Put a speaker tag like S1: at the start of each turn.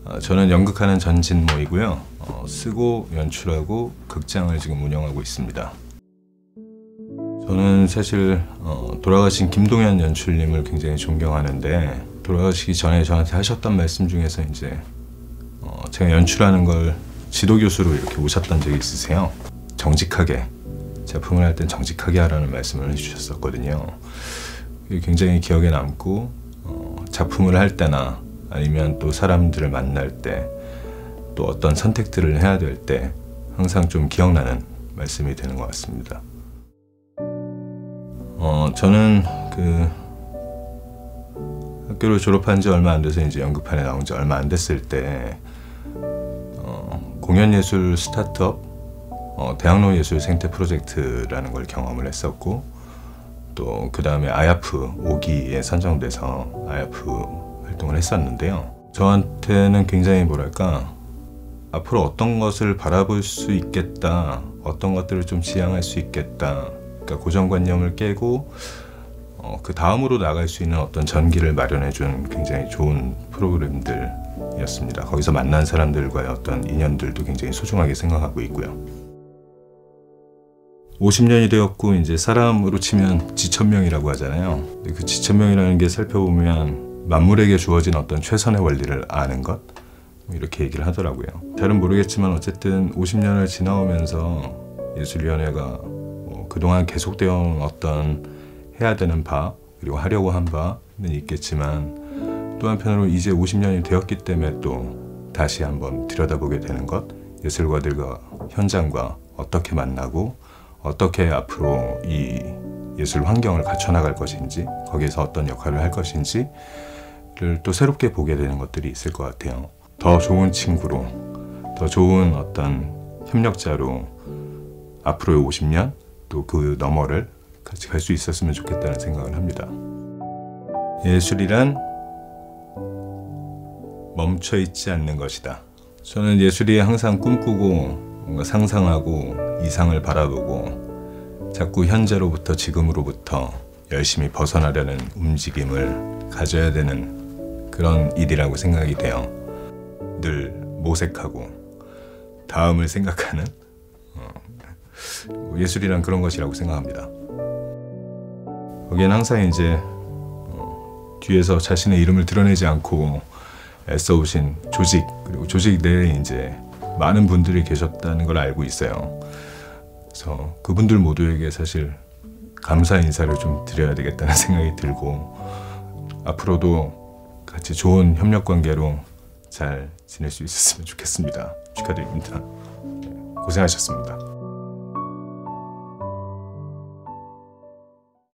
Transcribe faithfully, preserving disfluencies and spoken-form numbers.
S1: 어, 저는 연극하는 전진모이고요. 어, 쓰고 연출하고 극장을 지금 운영하고 있습니다. 저는 사실 어, 돌아가신 김동현 연출님을 굉장히 존경하는데, 돌아가시기 전에 저한테 하셨던 말씀 중에서 이제 어, 제가 연출하는 걸 지도교수로 이렇게 오셨던 적이 있으세요. 정직하게, 작품을 할 땐 정직하게 하라는 말씀을 해주셨었거든요. 그게 굉장히 기억에 남고, 어, 작품을 할 때나 아니면 또 사람들을 만날 때, 또 어떤 선택들을 해야 될 때 항상 좀 기억나는 말씀이 되는 것 같습니다. 어, 저는 그 학교를 졸업한 지 얼마 안 돼서 이제 연극판에 나온 지 얼마 안 됐을 때 어, 공연예술 스타트업 어, 대학로 예술 생태 프로젝트라는 걸 경험을 했었고, 또 그 다음에 아야프 오 기에 선정돼서 아야프 활동을 했었는데요. 저한테는 굉장히 뭐랄까, 앞으로 어떤 것을 바라볼 수 있겠다, 어떤 것들을 좀 지향할 수 있겠다, 그러니까 고정관념을 깨고 어, 그 다음으로 나갈 수 있는 어떤 전기를 마련해준 굉장히 좋은 프로그램들이었습니다. 거기서 만난 사람들과의 어떤 인연들도 굉장히 소중하게 생각하고 있고요. 오십 년이 되었고 이제 사람으로 치면 지천명이라고 하잖아요. 근데 그 지천명이라는 게 살펴보면 만물에게 주어진 어떤 최선의 원리를 아는 것, 이렇게 얘기를 하더라고요. 잘은 모르겠지만 어쨌든 오십 년을 지나오면서 예술위원회가 뭐 그동안 계속되어 온 어떤 해야 되는 바, 그리고 하려고 한 바는 있겠지만, 또 한편으로 이제 오십 년이 되었기 때문에 또 다시 한번 들여다보게 되는 것, 예술가들과 현장과 어떻게 만나고 어떻게 앞으로 이 예술 환경을 갖춰나갈 것인지, 거기에서 어떤 역할을 할 것인지를 또 새롭게 보게 되는 것들이 있을 것 같아요. 더 좋은 친구로, 더 좋은 어떤 협력자로 앞으로의 오십 년, 또 그 너머를 같이 갈 수 있었으면 좋겠다는 생각을 합니다. 예술이란 멈춰있지 않는 것이다. 저는 예술이 항상 꿈꾸고 뭔가 상상하고 이상을 바라보고 자꾸 현재로부터 지금으로부터 열심히 벗어나려는 움직임을 가져야 되는 그런 일이라고 생각이 돼요. 늘 모색하고 다음을 생각하는 어, 예술이란 그런 것이라고 생각합니다. 거기엔 항상 이제 어, 뒤에서 자신의 이름을 드러내지 않고 애써오신 조직, 그리고 조직 내에 이제 많은 분들이 계셨다는 걸 알고 있어요. 그래서 그분들 모두에게 사실 감사 인사를 좀 드려야 되겠다는 생각이 들고, 앞으로도 같이 좋은 협력 관계로 잘 지낼 수 있었으면 좋겠습니다. 축하드립니다. 고생하셨습니다.